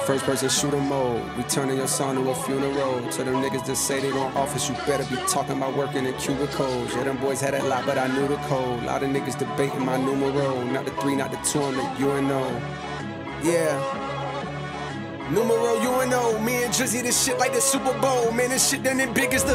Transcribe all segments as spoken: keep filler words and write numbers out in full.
first person shooter mode. We turning your song to a funeral. To them niggas that say they don't office, you better be talking about working in cubicles. Yeah, them boys had a lot, but I knew the code. A lot of niggas debating my numero. Not the three, not the two, I'm the U N O. Yeah. Numero U N O. Me and Drizzy, this shit like the Super Bowl. Man, this shit done it big as the...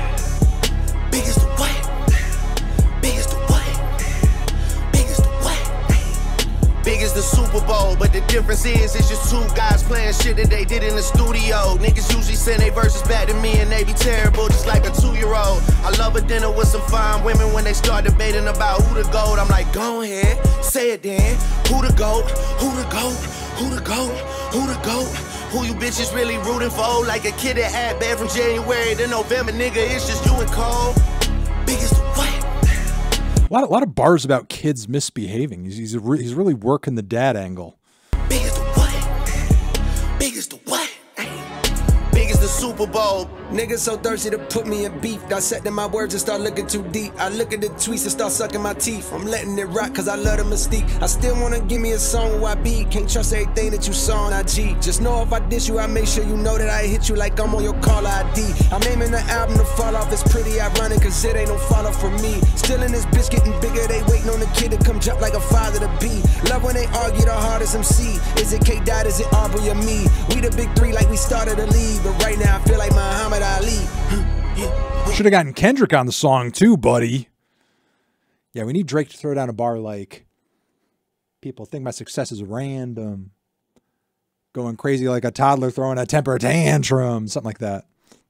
Big as the what? Big as the what? Big as the what? Big as the Super Bowl, but the difference is it's just two guys playing shit that they did in the studio. Niggas usually send their verses back to me and they be terrible, just like a two-year-old. I love a dinner with some fine women when they start debating about who the GOAT. I'm like, go ahead, say it then. Who the GOAT? Who the GOAT? Who the GOAT? Who the GOAT? Who you bitches really rooting for? Like a kid that had bad from January to November, nigga, it's just you and Cole. Big as the what? A lot, a lot of bars about kids misbehaving. He's, he's, re he's really working the dad angle. Big as the what? Big as the what? Big as the Super Bowl. Niggas so thirsty to put me in beef. Dissecting my words and start looking too deep. I look at the tweets and start sucking my teeth. I'm letting it rock cause I love the mystique. I still wanna give me a song where I be. Can't trust everything that you saw on I G. Just know if I diss you, I make sure you know that I hit you like I'm on your caller I D. I'm aiming the album to fall off. It's pretty ironic cause it ain't no follow for me. Still in this bitch getting bigger. They waiting on the kid to come drop like a father to be. Love when they argue the hardest M C. Is it K-Dot, is it Aubrey or me? We the big three like we started a league. But right now I feel like Muhammad Ali. Should have gotten Kendrick on the song too, buddy. Yeah, we need Drake to throw down a bar like, people think my success is random. Going crazy like a toddler throwing a temper tantrum. Something like that.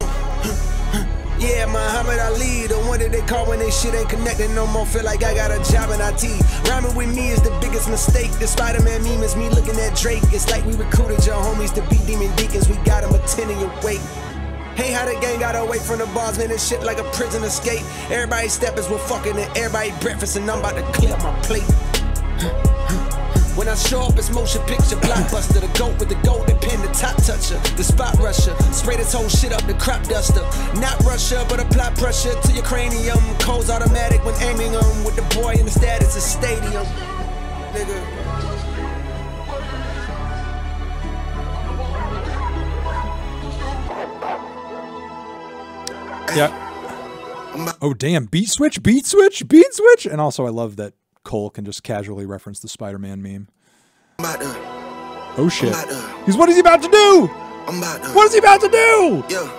Yeah, Muhammad Ali, the one that they call when they shit ain't connected no more. Feel like I got a job in I T. Rhyming with me is the biggest mistake. The Spider-Man meme is me looking at Drake. It's like we recruited your homies to be demon deacons. We got them attending your wake. Hey, how the gang got away from the bars, man, this shit like a prison escape. Everybody steppers were fucking and everybody breakfast, and I'm about to clear my plate. When I show up, it's motion picture blockbuster. The goat with the golden pen, the top toucher, the spot rusher. Spray this whole shit up, the crop duster. Not Russia, but apply pressure to your cranium. Cold's automatic when aiming them. With the boy in the status of stadium. Nigga. Yeah. Oh, damn. Beat switch, beat switch, beat switch. And also, I love that Cole can just casually reference the Spider-Man meme. Oh, shit. He's, what is he about to do? What is he about to do?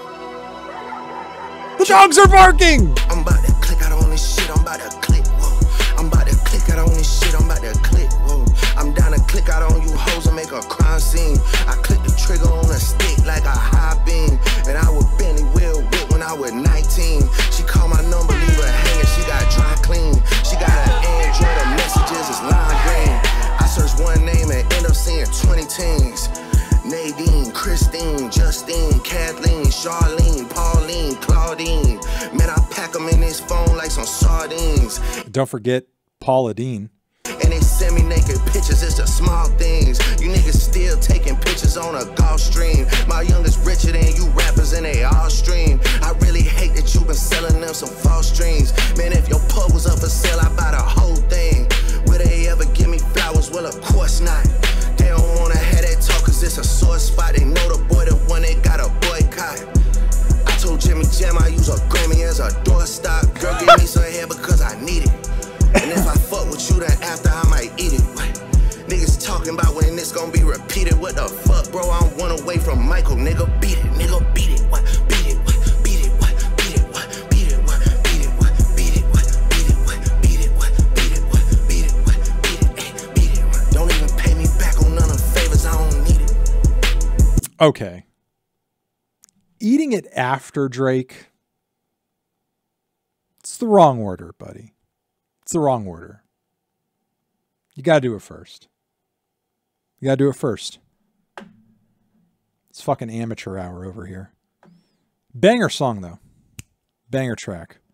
The dogs are barking. I'm about to click out on this shit. I'm about to click. Whoa. I'm about to click out on this shit. I'm about to click. Whoa. I'm down to click out on you hoes and make a crime scene. I click the trigger on a stick like a high beam. And I would Benny Will whip when I was nineteen. She called my number, leave her hanging. She got dry clean. She got an Android, her messages is lime green. I search one name and end up seeing twenty teens. Nadine, Christine, Justine, Kathleen, Charlene, Pauline, Claudine. Man, I pack them in this phone like some sardines. Don't forget Paula Dean. And they send me naked pictures, it's the small things. You niggas still taking pictures on a golf stream. My youngest richer than you rappers and they all stream. I really hate that you been selling them some false dreams. Man, if your pub was up for sale, I buy the whole thing. Will they ever give me flowers? Well, of course not. They don't wanna have that talk cause it's a sore spot. They know the boy, the one that got a boycott. I told Jimmy Jam I use a Grammy as a doorstop. Girl, give me some hair because I need it. And if I fuck with you, then after I might eat it. What? Niggas talking about when this gonna be repeated. What the fuck, bro? I'm one away from Michael. Nigga, beat it. Nigga, beat it. What? Beat it. What? Beat it. What? Beat it. What? Beat it. What? Beat it. What? Beat it. What? Beat it. What? Beat it. What? Beat it. What? Beat it. What? Beat it. Ay, beat it. What? Don't even pay me back on none of the favors. I don't need it. Okay. Eating it after Drake. It's the wrong order, buddy. It's the wrong order. You got to do it first. You got to do it first. It's fucking amateur hour over here. Banger song, though. Banger track.